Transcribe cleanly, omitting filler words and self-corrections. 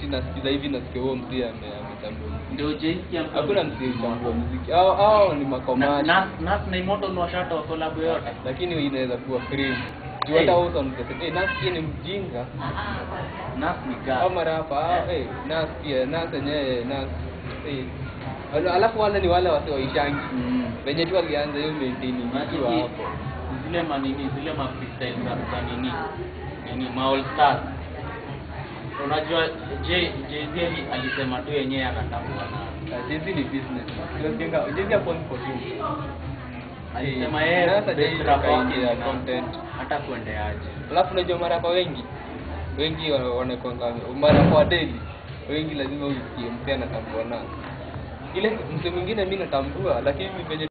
nasikiza hivi nasikia huo mzee ametambua. Ndio jinsi ya hakuna mzee utambua muziki. Hao ni makomandi. Nas na immotal no shata wa collab yote. Lakini inaweza kuwa free. Hata wao wanasema Nas ni mjinga. Nas ni gaga. Au marapa Nas pia Nas yenyewe Nas alafu wale ni wale wasio waishangi. Wenye tu walianza hiyo maintaining hiyo hapo. Zile manini zile ma freestyle za nini ma all stars. Unajua Jay-Z alisema tu yenyewe anatambua na Jay-Z ni business. Jay-Z hapo ni for you. Alisema yeye sasa Jay-Z kaingia content hata kuendeaje. Alafu unajua marapa wengi wanakwanga marapa wa daily. Wengi lazima usikie mtu anatambua na ile mtu mwingine mimi natambua lakini venye